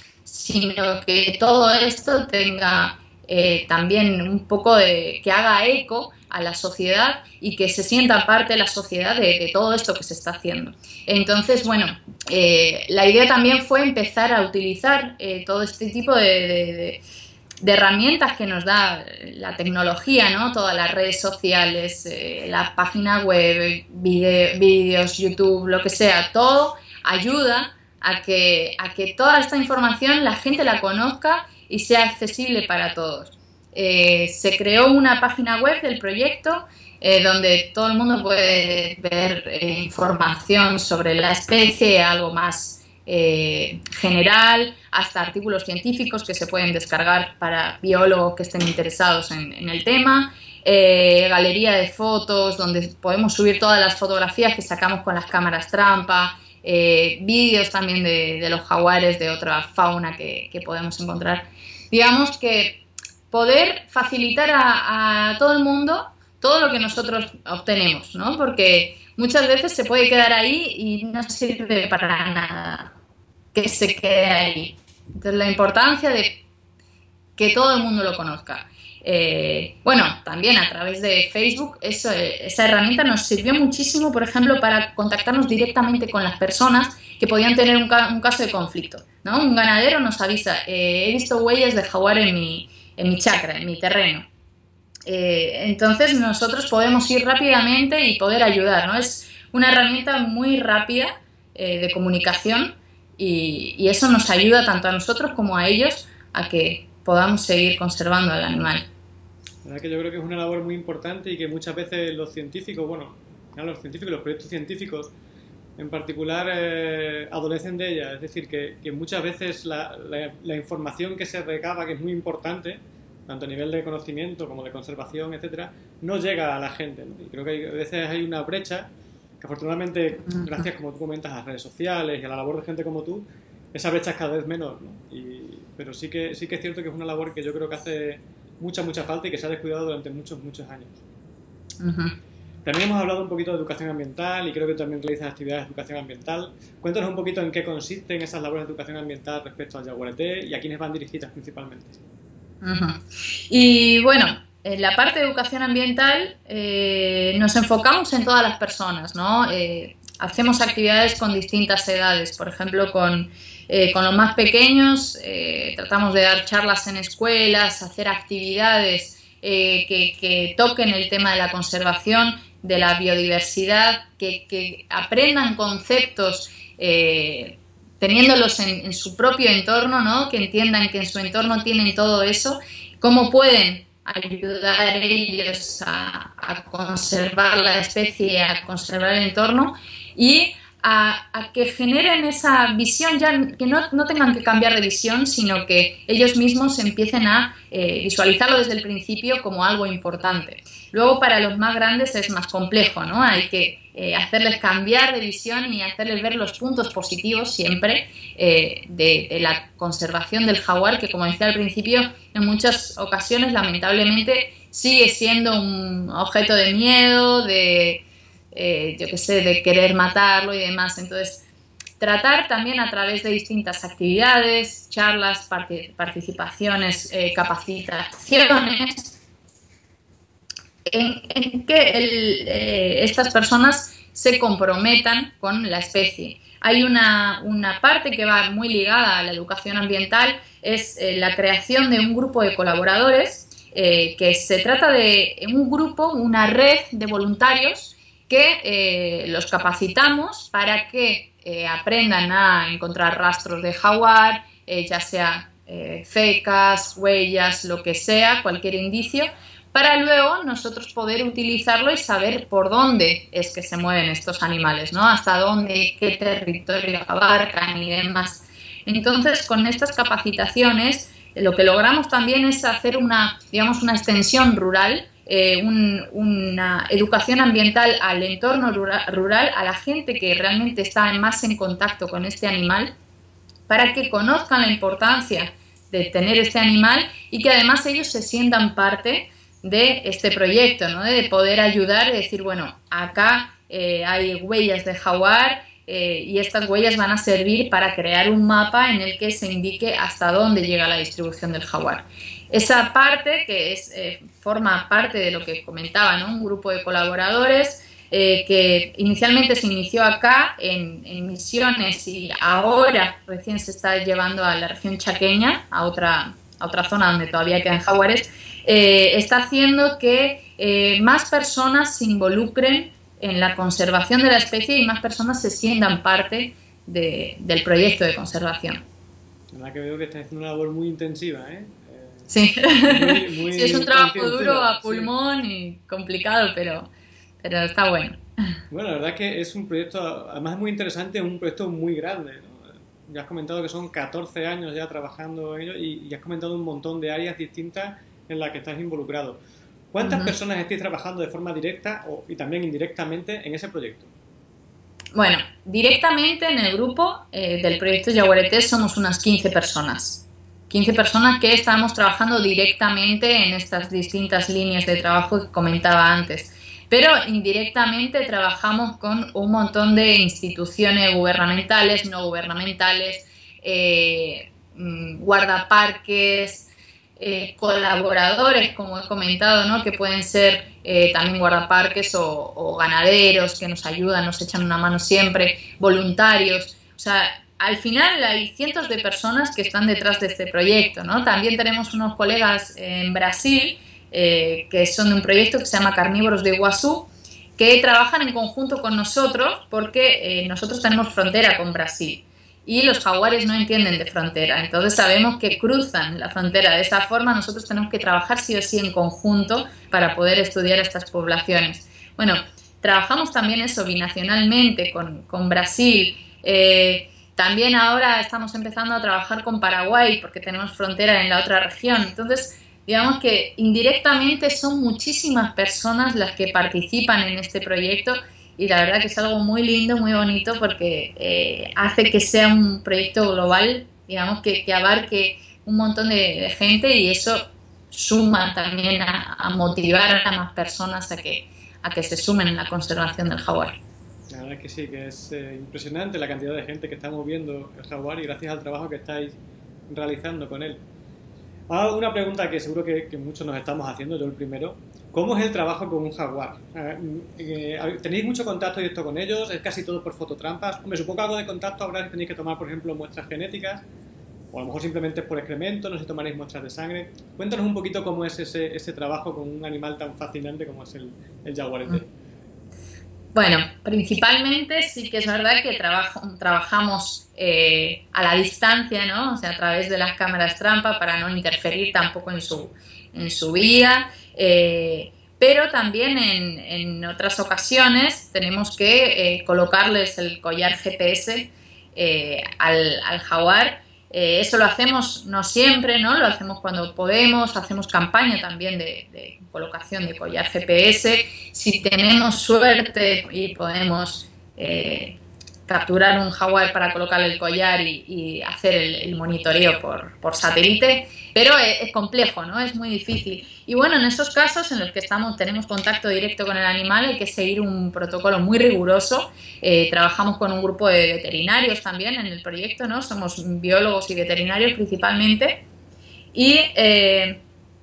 sino que todo esto tenga eh, también un poco de, que haga eco a la sociedad y que se sienta parte de la sociedad de, de todo esto que se está haciendo. Entonces, bueno, eh, la idea también fue empezar a utilizar eh, todo este tipo de, de, de, de herramientas que nos da la tecnología, ¿no? Todas las redes sociales, eh, la página web, video, vídeos, YouTube, lo que sea, todo ayuda a que, a que toda esta información la gente la conozca y sea accesible para todos. Eh, se creó una página web del proyecto eh, donde todo el mundo puede ver eh, información sobre la especie, algo más eh, general, hasta artículos científicos que se pueden descargar para biólogos que estén interesados en, en el tema, eh, galería de fotos donde podemos subir todas las fotografías que sacamos con las cámaras trampa, eh, vídeos también de, de los jaguares, de otra fauna que, que podemos encontrar. Digamos que poder facilitar a, a todo el mundo todo lo que nosotros obtenemos, ¿no? Porque muchas veces se puede quedar ahí y no sirve para nada que se quede ahí. Entonces, la importancia de que todo el mundo lo conozca. Eh, bueno, también a través de Facebook, eso, esa herramienta nos sirvió muchísimo, por ejemplo, para contactarnos directamente con las personas que podían tener un, ca un caso de conflicto, ¿no? Un ganadero nos avisa, eh, he visto huellas de jaguar en mi, en mi chacra, en mi terreno. Eh, entonces nosotros podemos ir rápidamente y poder ayudar, ¿no? Es una herramienta muy rápida eh, de comunicación y, y eso nos ayuda tanto a nosotros como a ellos a que podamos seguir conservando al animal. La verdad que yo creo que es una labor muy importante y que muchas veces los científicos, bueno, los científicos, los proyectos científicos en particular eh, adolecen de ella. Es decir, que, que muchas veces la, la, la información que se recaba, que es muy importante, tanto a nivel de conocimiento como de conservación, etcétera, no llega a la gente, ¿no? Y creo que hay, a veces hay una brecha que afortunadamente, gracias, como tú comentas, a las redes sociales y a la labor de gente como tú, esa brecha es cada vez menor, ¿no? Y, pero sí que, sí que es cierto que es una labor que yo creo que hace mucha, mucha falta y que se ha descuidado durante muchos, muchos años. Uh-huh. También hemos hablado un poquito de educación ambiental y creo que también realizas actividades de educación ambiental. Cuéntanos un poquito en qué consisten esas labores de educación ambiental respecto al jaguarete y a quiénes van dirigidas principalmente. Uh-huh. Y bueno, en la parte de educación ambiental eh, nos enfocamos en todas las personas, ¿no? Eh, hacemos actividades con distintas edades, por ejemplo, con, eh, con los más pequeños eh, tratamos de dar charlas en escuelas, hacer actividades eh, que, que toquen el tema de la conservación, de la biodiversidad, que, que aprendan conceptos eh, teniéndolos en, en su propio entorno, ¿no? Que entiendan que en su entorno tienen todo eso, cómo pueden ayudar ellos a, a conservar la especie, a conservar el entorno y a, a que generen esa visión, ya que no, no tengan que cambiar de visión, sino que ellos mismos empiecen a eh, visualizarlo desde el principio como algo importante. Luego, para los más grandes es más complejo, ¿no? Hay que eh, hacerles cambiar de visión y hacerles ver los puntos positivos siempre eh, de, de la conservación del jaguar, que, como decía al principio, en muchas ocasiones, lamentablemente, sigue siendo un objeto de miedo, de, eh, yo qué sé, de querer matarlo y demás. Entonces, tratar también a través de distintas actividades, charlas, part- participaciones, eh, capacitaciones, En, en que el, eh, estas personas se comprometan con la especie. Hay una, una parte que va muy ligada a la educación ambiental, es eh, la creación de un grupo de colaboradores, eh, que se trata de un grupo, una red de voluntarios que eh, los capacitamos para que eh, aprendan a encontrar rastros de jaguar, eh, ya sea eh, fecas, huellas, lo que sea, cualquier indicio, para luego nosotros poder utilizarlo y saber por dónde es que se mueven estos animales, ¿no? Hasta dónde, qué territorio abarcan y demás. Entonces, con estas capacitaciones, lo que logramos también es hacer una, digamos, una extensión rural eh, un, una educación ambiental al entorno rural, rural, a la gente que realmente está más en contacto con este animal, para que conozcan la importancia de tener este animal y que además ellos se sientan parte de este proyecto, ¿no? De poder ayudar y decir, bueno, acá eh, hay huellas de jaguar eh, y estas huellas van a servir para crear un mapa en el que se indique hasta dónde llega la distribución del jaguar. Esa parte, que es, eh, forma parte de lo que comentaba, ¿no? Un grupo de colaboradores eh, que inicialmente se inició acá en, en Misiones y ahora recién se está llevando a la región chaqueña, a otra, a otra zona donde todavía quedan jaguares, eh, está haciendo que eh, más personas se involucren en la conservación de la especie y más personas se sientan parte de, del proyecto de conservación. La verdad que veo que estás haciendo una labor muy intensiva, ¿eh? Sí, muy, muy sí, es un trabajo duro a pulmón, sí, y complicado, pero, pero está bueno. Bueno, la verdad es que es un proyecto, además es muy interesante, es un proyecto muy grande, ¿no? Ya has comentado que son catorce años ya trabajando en ello y, y has comentado un montón de áreas distintas en las que estás involucrado. ¿Cuántas uh-huh. personas estáis trabajando de forma directa o, y también indirectamente en ese proyecto? Bueno, directamente en el grupo eh, del proyecto Yaguareté somos unas quince personas. quince personas que estamos trabajando directamente en estas distintas líneas de trabajo que comentaba antes. Pero indirectamente trabajamos con un montón de instituciones gubernamentales, no gubernamentales, eh, guardaparques, eh, colaboradores, como he comentado, ¿no? Que pueden ser eh, también guardaparques o, o ganaderos que nos ayudan, nos echan una mano siempre, voluntarios. O sea, al final hay cientos de personas que están detrás de este proyecto, ¿no? También tenemos unos colegas en Brasil eh, que son de un proyecto que se llama Carnívoros de Iguazú, que trabajan en conjunto con nosotros porque eh, nosotros tenemos frontera con Brasil y los jaguares no entienden de frontera, entonces sabemos que cruzan la frontera. De esa forma nosotros tenemos que trabajar sí o sí en conjunto para poder estudiar estas poblaciones. Bueno, trabajamos también eso binacionalmente con, con Brasil. Eh, también ahora estamos empezando a trabajar con Paraguay porque tenemos frontera en la otra región. Entonces, digamos que indirectamente son muchísimas personas las que participan en este proyecto y la verdad que es algo muy lindo, muy bonito porque eh, hace que sea un proyecto global, digamos, que, que abarque un montón de, de gente y eso suma también a, a motivar a más personas a que, a que se sumen en la conservación del jaguar. La verdad que sí, que es eh, impresionante la cantidad de gente que está moviendo el jaguar y gracias al trabajo que estáis realizando con él. Ahora una pregunta que seguro que, que muchos nos estamos haciendo, yo el primero. ¿Cómo es el trabajo con un jaguar? Eh, eh, ¿Tenéis mucho contacto directo con ellos? ¿Es casi todo por fototrampas? Me supongo que algo de contacto habrá si tenéis que tomar, por ejemplo, muestras genéticas, o a lo mejor simplemente es por excremento, no sé si tomaréis muestras de sangre. Cuéntanos un poquito cómo es ese, ese trabajo con un animal tan fascinante como es el, el yaguareté. Bueno, principalmente sí que es verdad que trabajo, trabajamos eh, a la distancia, ¿no? O sea, a través de las cámaras trampa para no interferir tampoco en su, en su vida. Eh, pero también en, en otras ocasiones tenemos que eh, colocarles el collar G P S eh, al, al jaguar. Eh, eso lo hacemos no siempre, ¿no? Lo hacemos cuando podemos, hacemos campaña también de, de colocación de collar G P S. Si tenemos suerte y podemos eh, capturar un jaguar para colocarle el collar y, y hacer el, el monitoreo por, por satélite, pero es, es complejo, ¿no? Es muy difícil. Y bueno, en esos casos en los que estamos, tenemos contacto directo con el animal, hay que seguir un protocolo muy riguroso. Eh, trabajamos con un grupo de veterinarios también en el proyecto, ¿no? Somos biólogos y veterinarios principalmente. Y eh,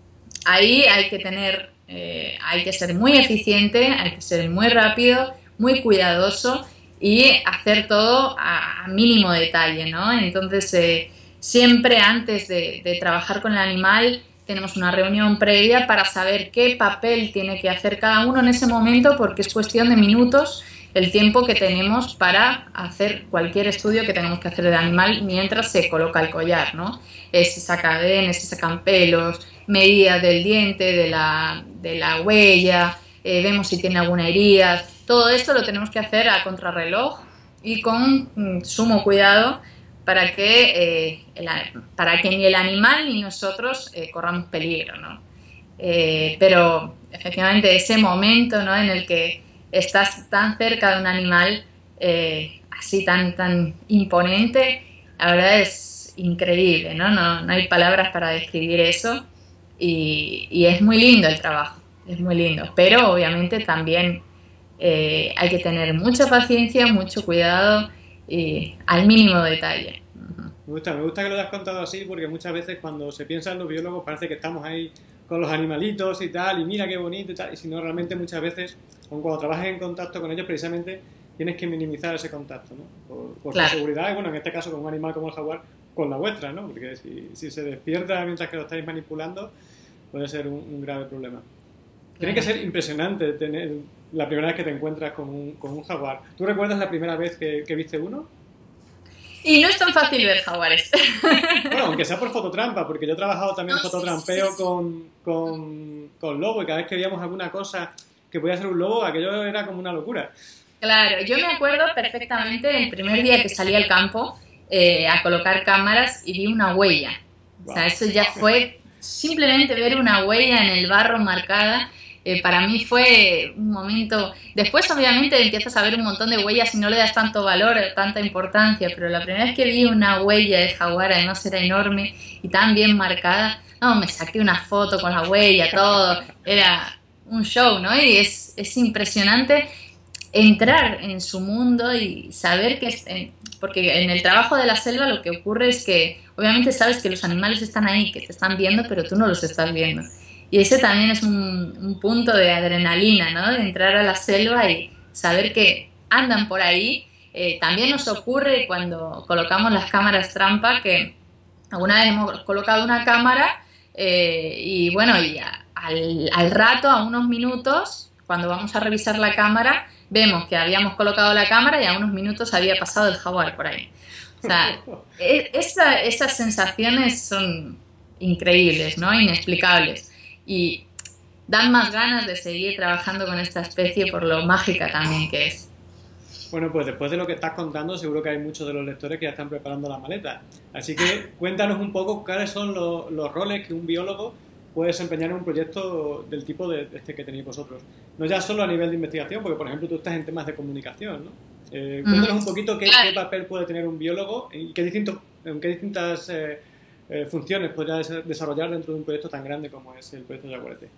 ahí hay que tener, eh, hay que ser muy eficiente, hay que ser muy rápido, muy cuidadoso y hacer todo a, a mínimo detalle, ¿no? Entonces, eh, siempre antes de, de trabajar con el animal tenemos una reunión previa para saber qué papel tiene que hacer cada uno en ese momento, porque es cuestión de minutos el tiempo que tenemos para hacer cualquier estudio que tengamos que hacer del animal mientras se coloca el collar, ¿no? Eh, se saca A D N, se sacan pelos, medidas del diente, de la, de la huella, eh, vemos si tiene alguna herida. Todo esto lo tenemos que hacer a contrarreloj y con mm, sumo cuidado para que, eh, el, para que ni el animal ni nosotros eh, corramos peligro, ¿no? Eh, pero efectivamente ese momento, ¿no?, en el que estás tan cerca de un animal eh, así tan, tan imponente, la verdad es increíble, ¿no? No, no hay palabras para describir eso y, y es muy lindo el trabajo, es muy lindo, pero obviamente también eh, hay que tener mucha paciencia, mucho cuidado y al mínimo detalle. Me gusta, me gusta que lo hayas contado así porque muchas veces cuando se piensa en los biólogos parece que estamos ahí con los animalitos y tal, y mira qué bonito y tal, y si no, realmente muchas veces, aun cuando trabajas en contacto con ellos, precisamente tienes que minimizar ese contacto, ¿no? Por, por Claro. tu seguridad, y bueno, en este caso con un animal como el jaguar, con la vuestra, ¿no? Porque si, si se despierta mientras que lo estáis manipulando, puede ser un, un grave problema. Tiene que ser impresionante tener la primera vez que te encuentras con un, con un jaguar. ¿Tú recuerdas la primera vez que, que viste uno? Y no es tan fácil ver jaguares. Bueno, aunque sea por fototrampa, porque yo he trabajado también No, fototrampeo sí, sí, sí. Con, con, con lobo, y cada vez que veíamos alguna cosa que podía ser un lobo, aquello era como una locura. Claro, yo me acuerdo perfectamente el primer día que salí al campo eh, a colocar cámaras y vi una huella. O sea, eso ya fue simplemente ver una huella en el barro marcada. Eh, para mí fue un momento. Después, obviamente, empiezas a ver un montón de huellas y no le das tanto valor, tanta importancia. Pero la primera vez que vi una huella de jaguar, además era enorme y tan bien marcada, no, me saqué una foto con la huella, todo. Era un show, ¿no? Y es, es impresionante entrar en su mundo y saber que es, eh, porque en el trabajo de la selva lo que ocurre es que obviamente sabes que los animales están ahí, que te están viendo, pero tú no los estás viendo. Y ese también es un, un punto de adrenalina, ¿no? De entrar a la selva y saber que andan por ahí. Eh, también nos ocurre cuando colocamos las cámaras trampa, que alguna vez hemos colocado una cámara eh, y bueno, y a, al, al rato, a unos minutos, cuando vamos a revisar la cámara, vemos que habíamos colocado la cámara y a unos minutos había pasado el jaguar por ahí. O sea, esa, esas sensaciones son increíbles, ¿no? Inexplicables. Y dan más ganas de seguir trabajando con esta especie por lo mágica también que es. Bueno, pues después de lo que estás contando, seguro que hay muchos de los lectores que ya están preparando la maleta. Así que cuéntanos un poco cuáles son los, los roles que un biólogo puede desempeñar en un proyecto del tipo de este que tenéis vosotros. No ya solo a nivel de investigación, porque por ejemplo tú estás en temas de comunicación, ¿no? Eh, cuéntanos un poquito qué, qué papel puede tener un biólogo y qué, distintos, en qué distintas eh, eh, funciones podría desarrollar dentro de un proyecto tan grande como es el proyecto Yaguareté.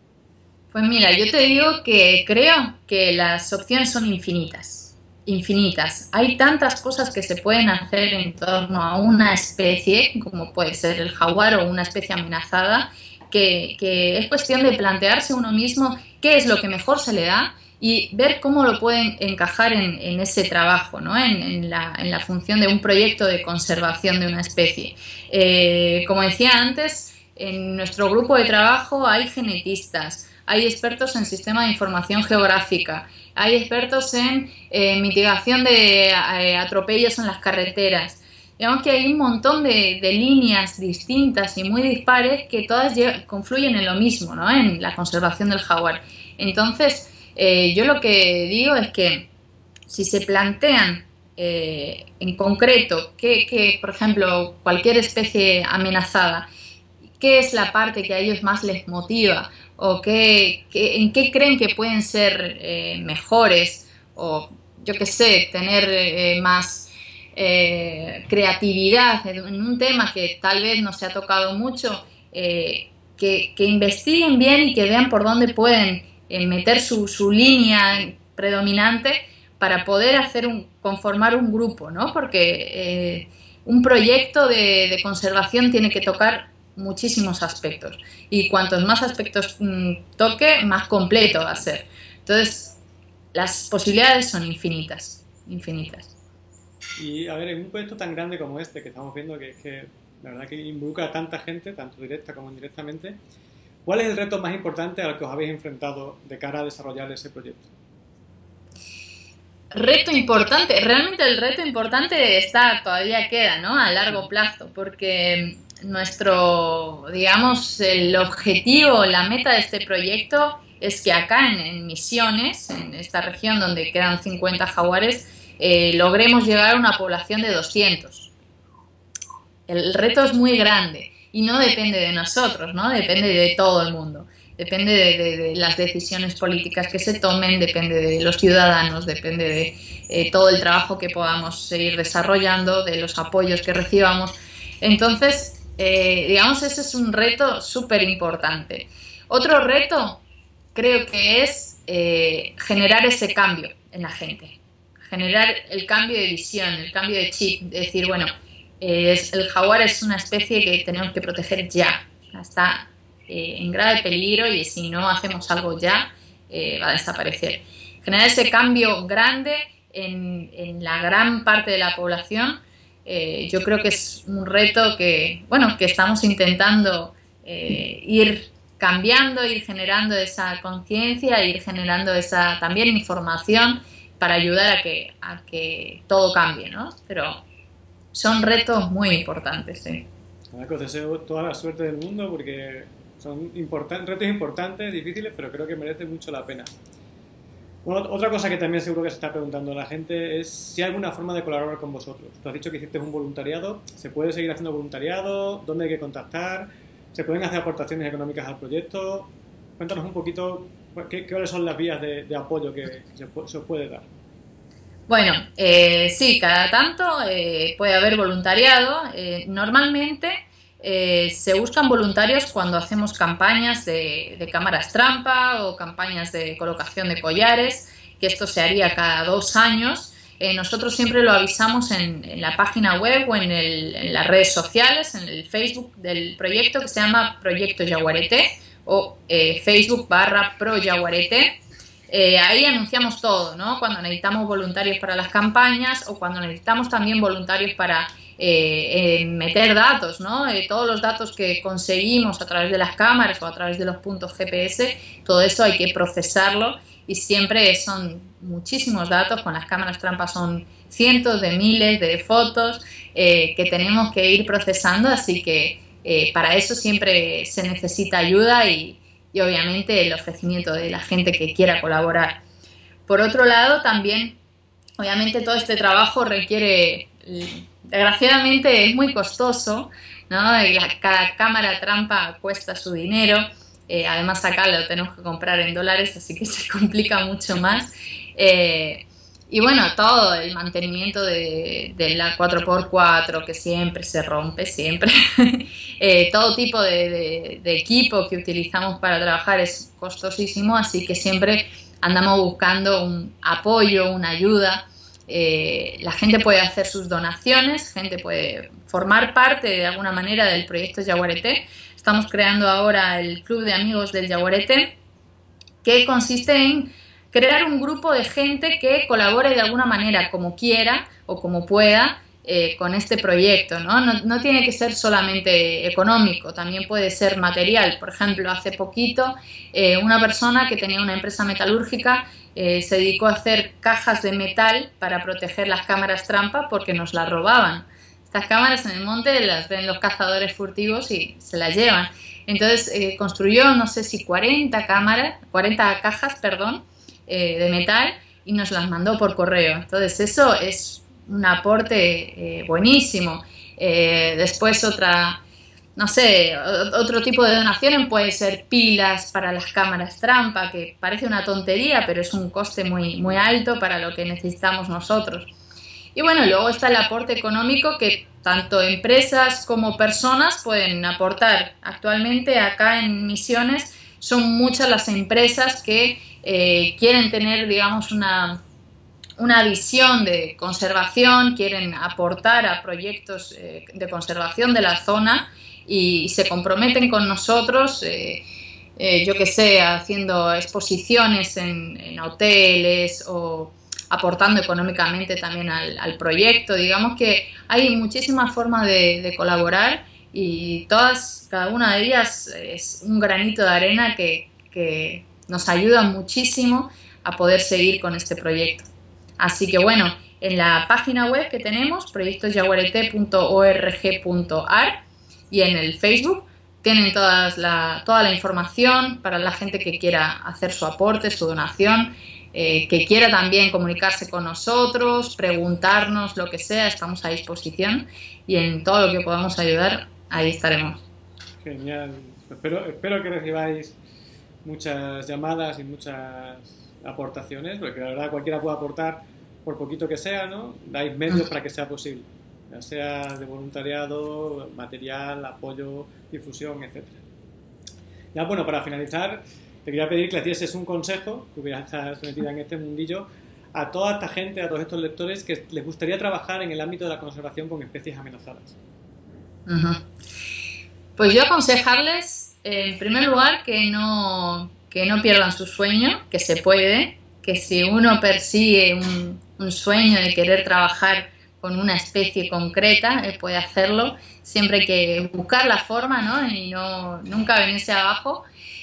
Pues mira, yo te digo que creo que las opciones son infinitas, infinitas. Hay tantas cosas que se pueden hacer en torno a una especie, como puede ser el jaguar o una especie amenazada, que, que es cuestión de plantearse uno mismo qué es lo que mejor se le da y ver cómo lo pueden encajar en, en ese trabajo, ¿no? en, en, la, en la función de un proyecto de conservación de una especie. Eh, como decía antes, en nuestro grupo de trabajo hay genetistas, hay expertos en sistema de información geográfica, hay expertos en eh, mitigación de eh, atropellos en las carreteras. Digamos que hay un montón de, de líneas distintas y muy dispares que todas confluyen en lo mismo, ¿no? En la conservación del jaguar. Entonces, eh, yo lo que digo es que si se plantean eh, en concreto que, que, por ejemplo, cualquier especie amenazada, qué es la parte que a ellos más les motiva o qué, qué, en qué creen que pueden ser eh, mejores o, yo qué sé, tener eh, más eh, creatividad en un tema que tal vez no se ha tocado mucho, eh, que, que investiguen bien y que vean por dónde pueden eh, meter su, su línea predominante para poder hacer un, conformar un grupo, ¿no? Porque eh, un proyecto de, de conservación tiene que tocar muchísimos aspectos y cuantos más aspectos mmm, toque, más completo va a ser. Entonces, las posibilidades son infinitas, infinitas. Y a ver, en un proyecto tan grande como este que estamos viendo, que es que la verdad que involucra a tanta gente, tanto directa como indirectamente, ¿cuál es el reto más importante al que os habéis enfrentado de cara a desarrollar ese proyecto? Reto importante, realmente el reto importante está, todavía queda, ¿no? A largo plazo, porque nuestro, digamos, el objetivo, la meta de este proyecto es que acá en, en Misiones, en esta región donde quedan cincuenta jaguares, eh, logremos llegar a una población de doscientos. El reto es muy grande y no depende de nosotros, ¿no? Depende de todo el mundo. depende de, de, de las decisiones políticas que se tomen, depende de los ciudadanos, depende de eh, todo el trabajo que podamos seguir desarrollando, de los apoyos que recibamos. Entonces, eh, digamos, ese es un reto súper importante. Otro reto creo que es eh, generar ese cambio en la gente, generar el cambio de visión, el cambio de chip, de decir, bueno, eh, es, el jaguar es una especie que tenemos que proteger ya, está eh, en grave peligro y si no hacemos algo ya, eh, va a desaparecer. Generar ese cambio grande en, en la gran parte de la población, eh, yo creo que es un reto que, bueno, que estamos intentando eh, ir cambiando, ir generando esa conciencia, ir generando esa también información para ayudar a que, a que todo cambie, ¿no? Pero son retos muy importantes, sí. Ahora que os deseo toda la suerte del mundo porque son importan- retos importantes, difíciles, pero creo que merece mucho la pena. Bueno, otra cosa que también seguro que se está preguntando la gente es si hay alguna forma de colaborar con vosotros. Tú has dicho que hiciste un voluntariado. ¿Se puede seguir haciendo voluntariado? ¿Dónde hay que contactar? ¿Se pueden hacer aportaciones económicas al proyecto? Cuéntanos un poquito qué, cuáles son las vías de, de apoyo que, que se, se os puede dar. Bueno, eh, sí, cada tanto eh, puede haber voluntariado. Eh, normalmente eh, se buscan voluntarios cuando hacemos campañas de, de cámaras trampa o campañas de colocación de collares, que esto se haría cada dos años. Eh, nosotros siempre lo avisamos en, en la página web o en, el, en las redes sociales, en el Facebook del proyecto que se llama Proyecto Yaguareté o eh, Facebook barra Pro Yaguareté. Eh, ahí anunciamos todo, ¿no? Cuando necesitamos voluntarios para las campañas o cuando necesitamos también voluntarios para eh, eh, meter datos, ¿no? Eh, todos los datos que conseguimos a través de las cámaras o a través de los puntos G P S, todo eso hay que procesarlo y siempre son muchísimos datos. Con las cámaras trampa son cientos de miles de fotos eh, que tenemos que ir procesando, así que eh, para eso siempre se necesita ayuda y y obviamente el ofrecimiento de la gente que quiera colaborar. Por otro lado, también, obviamente todo este trabajo requiere, desgraciadamente es muy costoso, ¿no? Cada cámara trampa cuesta su dinero, eh, además acá lo tenemos que comprar en dólares, así que se complica mucho más. Eh, y bueno, todo el mantenimiento de, de la cuatro por cuatro que siempre se rompe, siempre. eh, todo tipo de, de, de equipo que utilizamos para trabajar es costosísimo, así que siempre andamos buscando un apoyo, una ayuda. Eh, la gente puede hacer sus donaciones, gente puede formar parte de alguna manera del proyecto Yaguareté. Estamos creando ahora el Club de Amigos del Yaguareté, que consiste en crear un grupo de gente que colabore de alguna manera, como quiera o como pueda, eh, con este proyecto, ¿no? No, no tiene que ser solamente económico, también puede ser material. Por ejemplo, hace poquito eh, una persona que tenía una empresa metalúrgica eh, se dedicó a hacer cajas de metal para proteger las cámaras trampa porque nos las robaban. Estas cámaras en el monte las ven los cazadores furtivos y se las llevan. Entonces eh, construyó, no sé si cuarenta cámaras, cuarenta cajas, perdón, Eh, de metal y nos las mandó por correo. Entonces eso es un aporte eh, buenísimo. Eh, después otra, no sé, otro tipo de donación puede ser pilas para las cámaras trampa, que parece una tontería, pero es un coste muy, muy alto para lo que necesitamos nosotros. Y bueno, luego está el aporte económico que tanto empresas como personas pueden aportar. Actualmente acá en Misiones son muchas las empresas que eh, quieren tener, digamos, una, una visión de conservación, quieren aportar a proyectos eh, de conservación de la zona y se comprometen con nosotros, eh, eh, yo que sé, haciendo exposiciones en, en hoteles o aportando económicamente también al, al proyecto. Digamos que hay muchísimas formas de, de colaborar y todas, cada una de ellas es un granito de arena que, que nos ayuda muchísimo a poder seguir con este proyecto. Así que bueno, en la página web que tenemos, proyectos yaguareté punto org punto ar, y en el Facebook tienen todas la, toda la información para la gente que quiera hacer su aporte, su donación, eh, que quiera también comunicarse con nosotros, preguntarnos lo que sea, estamos a disposición y en todo lo que podamos ayudar, ahí estaremos. Genial. Espero, espero que recibáis muchas llamadas y muchas aportaciones, porque la verdad cualquiera puede aportar por poquito que sea, ¿no? Dais medios para que sea posible, ya sea de voluntariado, material, apoyo, difusión, etcétera. Ya, bueno, para finalizar, te quería pedir que le dieses un consejo, que hubieras estado metida en este mundillo, a toda esta gente, a todos estos lectores que les gustaría trabajar en el ámbito de la conservación con especies amenazadas. Uh-huh. Pues yo aconsejarles, eh, en primer lugar, que no, que no pierdan su sueño, que se puede, que si uno persigue un, un sueño de querer trabajar con una especie concreta, eh, puede hacerlo, siempre hay que buscar la forma, ¿no? Y no, nunca venirse abajo.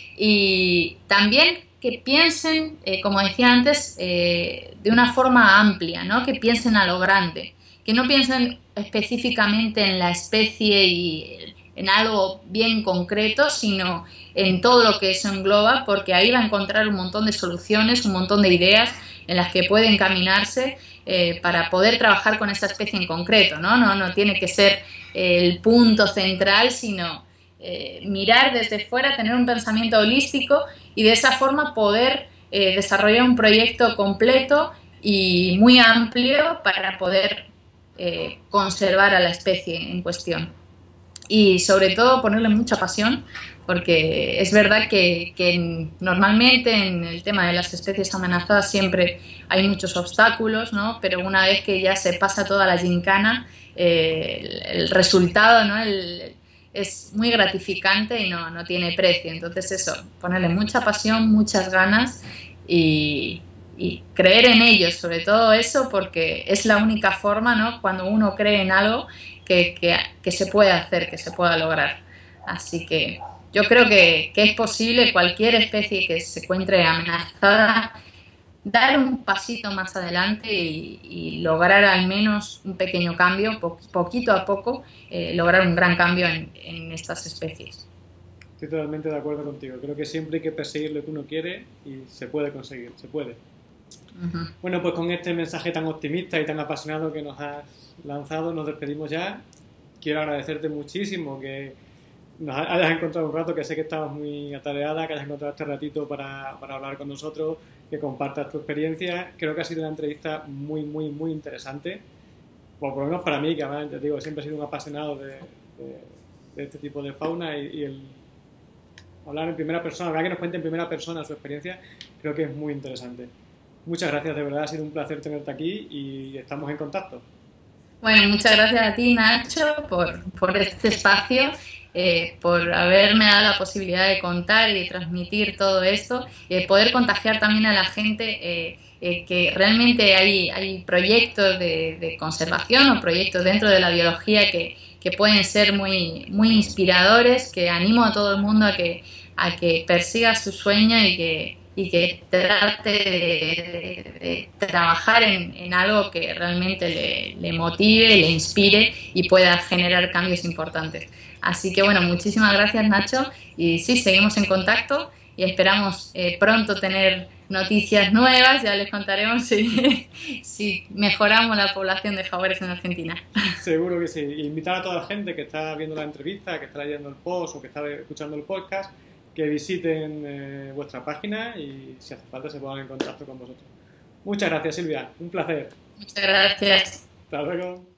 Y también que piensen, eh, como decía antes, eh, de una forma amplia, ¿no? Que piensen a lo grande, que no piensen específicamente en la especie y en algo bien concreto, sino en todo lo que eso engloba, porque ahí va a encontrar un montón de soluciones, un montón de ideas en las que puede encaminarse eh, para poder trabajar con esa especie en concreto, ¿no? No, no tiene que ser el punto central, sino eh, mirar desde fuera, tener un pensamiento holístico y de esa forma poder eh, desarrollar un proyecto completo y muy amplio para poder eh, conservar a la especie en cuestión. Y sobre todo ponerle mucha pasión, porque es verdad que, que normalmente en el tema de las especies amenazadas siempre hay muchos obstáculos, ¿no? Pero una vez que ya se pasa toda la gincana, eh, el, el resultado, ¿no? el, es muy gratificante y no, no tiene precio. Entonces eso, ponerle mucha pasión, muchas ganas y, y creer en ellos, sobre todo eso, porque es la única forma, ¿no? Cuando uno cree en algo que, que, que se puede hacer, que se pueda lograr. Así que yo creo que, que es posible cualquier especie que se encuentre amenazada dar un pasito más adelante y, y lograr al menos un pequeño cambio, po poquito a poco, eh, lograr un gran cambio en, en estas especies. Estoy totalmente de acuerdo contigo. Creo que siempre hay que perseguir lo que uno quiere y se puede conseguir, se puede. Uh-huh. Bueno, pues con este mensaje tan optimista y tan apasionado que nos has lanzado, nos despedimos ya. Quiero agradecerte muchísimo que nos hayas encontrado un rato, que sé que estabas muy atareada, que hayas encontrado este ratito para, para hablar con nosotros, que compartas tu experiencia. Creo que ha sido una entrevista muy, muy, muy interesante. Bueno, por lo menos para mí, que además, te digo, siempre he sido un apasionado de, de, de este tipo de fauna y, y el hablar en primera persona, la verdad que nos cuente en primera persona su experiencia, creo que es muy interesante. Muchas gracias, de verdad, ha sido un placer tenerte aquí y estamos en contacto. Bueno, muchas gracias a ti, Nacho, por, por este espacio, eh, por haberme dado la posibilidad de contar y de transmitir todo esto y de poder contagiar también a la gente eh, eh, que realmente hay, hay proyectos de, de conservación o proyectos dentro de la biología que, que pueden ser muy, muy inspiradores, que animo a todo el mundo a que, a que persiga su sueño y que y que trate de, de, de trabajar en, en algo que realmente le, le motive, le inspire y pueda generar cambios importantes. Así que bueno, muchísimas gracias, Nacho, y sí, seguimos en contacto y esperamos eh, pronto tener noticias nuevas, ya les contaremos si, si mejoramos la población de jaguares en Argentina. Seguro que sí, y invitar a toda la gente que está viendo la entrevista, que está leyendo el post o que está escuchando el podcast, que visiten eh, vuestra página y si hace falta se pongan en contacto con vosotros. Muchas gracias, Silvia. Un placer. Muchas gracias. Hasta luego.